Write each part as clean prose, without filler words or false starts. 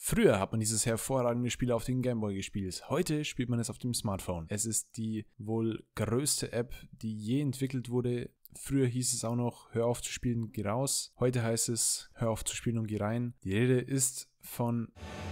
Früher hat man dieses hervorragende Spiel auf dem Gameboy gespielt. Heute spielt man es auf dem Smartphone. Es ist die wohl größte App, die je entwickelt wurde. Früher hieß es auch noch, hör auf zu spielen, geh raus. Heute heißt es, hör auf zu spielen und geh rein. Die Rede ist von...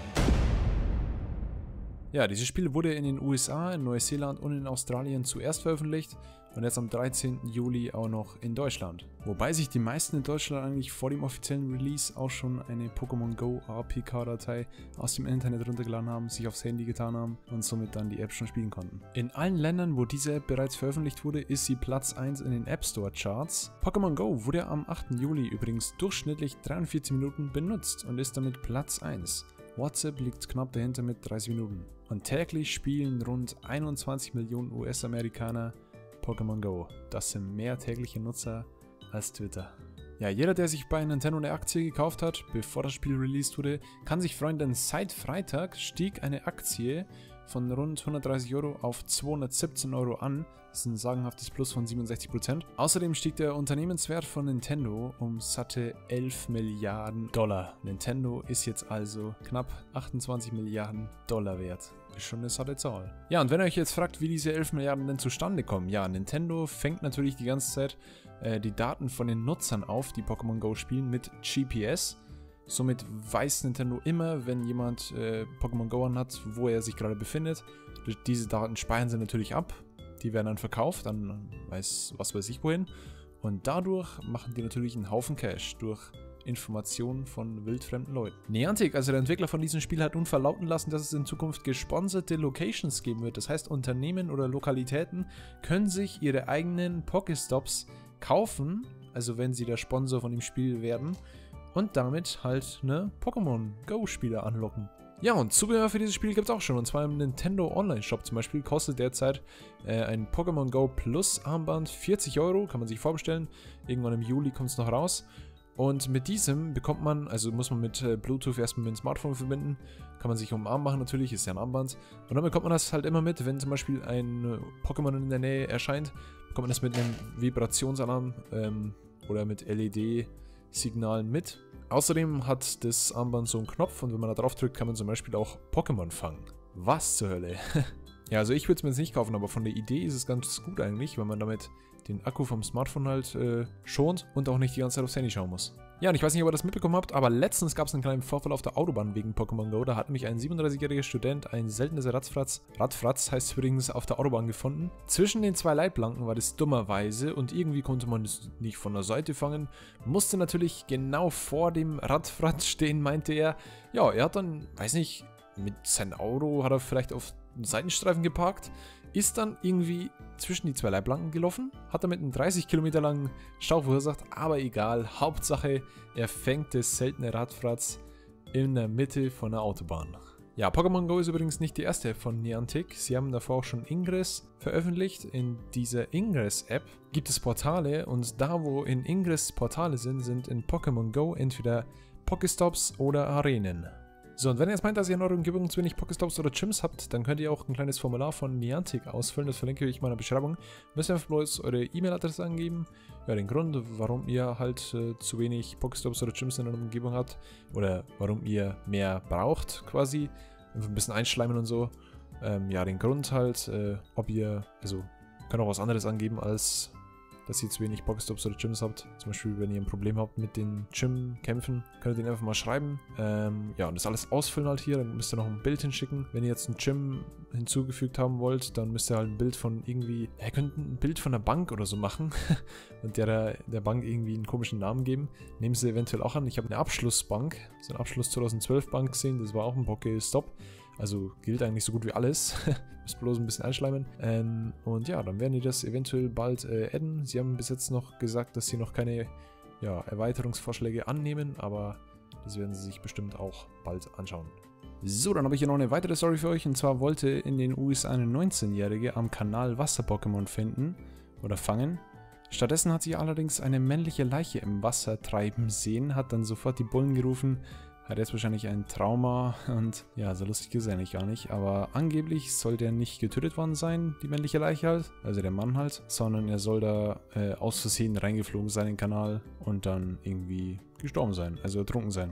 Ja, dieses Spiel wurde in den USA, in Neuseeland und in Australien zuerst veröffentlicht und jetzt am 13. Juli auch noch in Deutschland. Wobei sich die meisten in Deutschland eigentlich vor dem offiziellen Release auch schon eine Pokémon Go APK-Datei aus dem Internet runtergeladen haben, sich aufs Handy getan haben und somit dann die App schon spielen konnten. In allen Ländern, wo diese App bereits veröffentlicht wurde, ist sie Platz 1 in den App Store Charts. Pokémon Go wurde am 8. Juli übrigens durchschnittlich 43 Minuten benutzt und ist damit Platz 1. WhatsApp liegt knapp dahinter mit 30 Minuten. Und täglich spielen rund 21 Millionen US-Amerikaner Pokémon Go. Das sind mehr tägliche Nutzer als Twitter. Ja, jeder, der sich bei Nintendo eine Aktie gekauft hat, bevor das Spiel released wurde, kann sich freuen, denn seit Freitag stieg eine Aktie von rund 130 Euro auf 217 Euro an. Das ist ein sagenhaftes Plus von 67%. Außerdem stieg der Unternehmenswert von Nintendo um satte 11 Milliarden Dollar. Nintendo ist jetzt also knapp 28 Milliarden Dollar wert. Ist schon eine satte Zahl. Ja, und wenn ihr euch jetzt fragt, wie diese 11 Milliarden denn zustande kommen, ja, Nintendo fängt natürlich die ganze Zeit die Daten von den Nutzern auf, die Pokémon Go spielen, mit GPS. Somit weiß Nintendo immer, wenn jemand Pokémon Go anhat, wo er sich gerade befindet. Diese Daten speichern sie natürlich ab. Die werden dann verkauft, dann weiß ich wohin. Und dadurch machen die natürlich einen Haufen Cash durch Informationen von wildfremden Leuten. Niantic, also der Entwickler von diesem Spiel, hat nun verlauten lassen, dass es in Zukunft gesponserte Locations geben wird. Das heißt, Unternehmen oder Lokalitäten können sich ihre eigenen Pokéstops kaufen, also wenn sie der Sponsor von dem Spiel werden, und damit halt eine Pokémon Go Spieler anlocken. Ja, und Zubehör für dieses Spiel gibt es auch schon, und zwar im Nintendo Online Shop zum Beispiel kostet derzeit ein Pokémon Go Plus Armband 40 Euro, kann man sich vorbestellen. Irgendwann im Juli kommt es noch raus. Und mit diesem bekommt man, also muss man mit Bluetooth erstmal mit dem Smartphone verbinden, kann man sich um den Arm machen natürlich, ist ja ein Armband. Und dann bekommt man das halt immer mit, wenn zum Beispiel ein Pokémon in der Nähe erscheint, bekommt man das mit einem Vibrationsalarm oder mit LED-Signalen mit. Außerdem hat das Armband so einen Knopf und wenn man da drauf drückt, kann man zum Beispiel auch Pokémon fangen. Was zur Hölle? Ja, also ich würde es mir jetzt nicht kaufen, aber von der Idee ist es ganz gut eigentlich, weil man damit den Akku vom Smartphone halt schont und auch nicht die ganze Zeit aufs Handy schauen muss. Ja, und ich weiß nicht, ob ihr das mitbekommen habt, aber letztens gab es einen kleinen Vorfall auf der Autobahn wegen Pokémon Go. Da hat nämlich ein 37-jähriger Student ein seltenes Radfratz heißt übrigens, auf der Autobahn gefunden. Zwischen den zwei Leitplanken war das dummerweise und irgendwie konnte man es nicht von der Seite fangen. Musste natürlich genau vor dem Radfratz stehen, meinte er. Ja, er hat dann, weiß nicht, mit seinem Auto hat er vielleicht auf einen Seitenstreifen geparkt, ist dann irgendwie zwischen die zwei Leitplanken gelaufen, hat damit einen 30 Kilometer langen Stau verursacht, aber egal, Hauptsache, er fängt das seltene Radfratz in der Mitte von der Autobahn. Ja, Pokémon Go ist übrigens nicht die erste von Niantic, sie haben davor auch schon Ingress veröffentlicht. In dieser Ingress-App gibt es Portale und da, wo in Ingress Portale sind, sind in Pokémon Go entweder Pokéstops oder Arenen. So, und wenn ihr jetzt meint, dass ihr in eurer Umgebung zu wenig Pokéstops oder Gyms habt, dann könnt ihr auch ein kleines Formular von Niantic ausfüllen, das verlinke ich in meiner Beschreibung. Müsst ihr einfach bloß eure E-Mail-Adresse angeben, ja, den Grund, warum ihr halt zu wenig Pokéstops oder Gyms in eurer Umgebung habt, oder warum ihr mehr braucht, quasi, einfach ein bisschen einschleimen und so. Ja, den Grund halt, ob ihr, also, könnt auch was anderes angeben als... dass ihr zu wenig Pokéstops oder Gyms habt. Zum Beispiel, wenn ihr ein Problem habt mit den Gym-Kämpfen, könnt ihr den einfach mal schreiben. Ja, und das alles ausfüllen halt hier. Dann müsst ihr noch ein Bild hinschicken. Wenn ihr jetzt ein Gym hinzugefügt haben wollt, dann müsst ihr halt ein Bild von irgendwie... Ihr könnt ein Bild von der Bank oder so machen und der Bank irgendwie einen komischen Namen geben. Nehmen sie eventuell auch an. Ich habe eine Abschlussbank, so eine Abschluss 2012 Bank gesehen. Das war auch ein Pokéstop. Also gilt eigentlich so gut wie alles. Müsst bloß ein bisschen einschleimen. Und ja, dann werden die das eventuell bald adden. Sie haben bis jetzt noch gesagt, dass sie noch keine Erweiterungsvorschläge annehmen, aber das werden sie sich bestimmt auch bald anschauen. So, dann habe ich hier noch eine weitere Story für euch. Und zwar wollte in den USA eine 19-Jährige am Kanal Wasser-Pokémon finden oder fangen. Stattdessen hat sie allerdings eine männliche Leiche im Wasser treiben sehen, hat dann sofort die Bullen gerufen, hat jetzt wahrscheinlich ein Trauma und ja, so lustig ist er eigentlich gar nicht, aber angeblich soll der nicht getötet worden sein, die männliche Leiche halt, also der Mann halt, sondern er soll da aus Versehen reingeflogen sein in den Kanal und dann irgendwie gestorben sein, also ertrunken sein.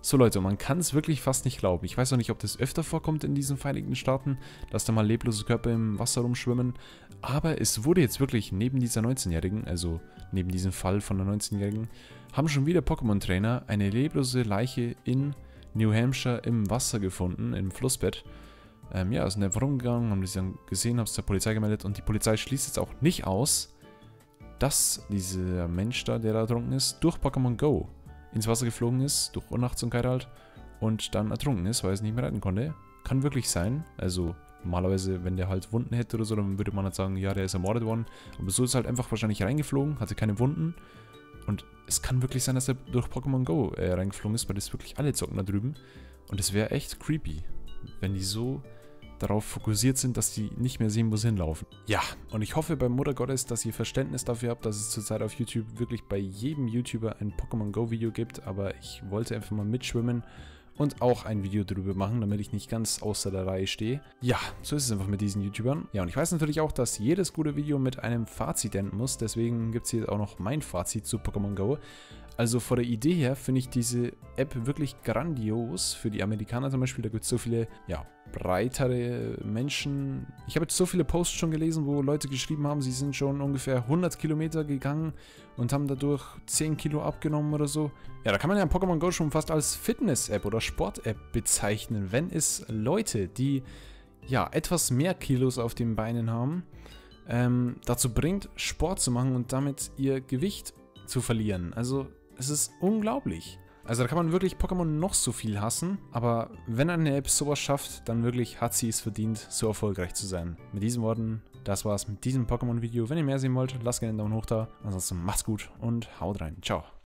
So Leute, man kann es wirklich fast nicht glauben. Ich weiß auch nicht, ob das öfter vorkommt in diesen Vereinigten Staaten, dass da mal leblose Körper im Wasser rumschwimmen. Aber es wurde jetzt wirklich neben dieser 19-Jährigen, also neben diesem Fall von der 19-Jährigen, haben schon wieder Pokémon-Trainer eine leblose Leiche in New Hampshire im Wasser gefunden, im Flussbett. Ja, sind einfach rumgegangen, haben das dann gesehen, haben es der Polizei gemeldet und die Polizei schließt jetzt auch nicht aus, dass dieser Mensch da, der da ertrunken ist, durch Pokémon Go ins Wasser geflogen ist, durch Unachtsamkeit halt, und dann ertrunken ist, weil er es nicht mehr retten konnte. Kann wirklich sein. Also normalerweise, wenn der halt Wunden hätte oder so, dann würde man halt sagen, ja, der ist ermordet worden. Aber so ist er halt einfach wahrscheinlich reingeflogen, hatte keine Wunden. Und es kann wirklich sein, dass er durch Pokémon Go reingeflogen ist, weil das wirklich alle zocken da drüben. Und es wäre echt creepy, wenn die so darauf fokussiert sind, dass die nicht mehr sehen, wo sie hinlaufen. Ja, und ich hoffe bei Mutter Gottes, dass ihr Verständnis dafür habt, dass es zurzeit auf YouTube wirklich bei jedem YouTuber ein Pokémon Go Video gibt, aber ich wollte einfach mal mitschwimmen und auch ein Video drüber machen, damit ich nicht ganz außer der Reihe stehe. Ja, so ist es einfach mit diesen YouTubern. Ja, und ich weiß natürlich auch, dass jedes gute Video mit einem Fazit enden muss, deswegen gibt es hier auch noch mein Fazit zu Pokémon Go. Also von der Idee her finde ich diese App wirklich grandios. Für die Amerikaner zum Beispiel, da gibt es so viele, ja, breitere Menschen. Ich habe jetzt so viele Posts schon gelesen, wo Leute geschrieben haben, sie sind schon ungefähr 100 Kilometer gegangen und haben dadurch 10 Kilo abgenommen oder so. Ja, da kann man ja Pokémon Go schon fast als Fitness-App oder Sport-App bezeichnen, wenn es Leute, die ja etwas mehr Kilos auf den Beinen haben, dazu bringt, Sport zu machen und damit ihr Gewicht zu verlieren. Also es ist unglaublich. Also da kann man wirklich Pokémon noch so viel hassen, aber wenn eine App sowas schafft, dann wirklich hat sie es verdient, so erfolgreich zu sein. Mit diesen Worten, das war's mit diesem Pokémon-Video. Wenn ihr mehr sehen wollt, lasst gerne einen Daumen hoch da. Ansonsten macht's gut und haut rein. Ciao.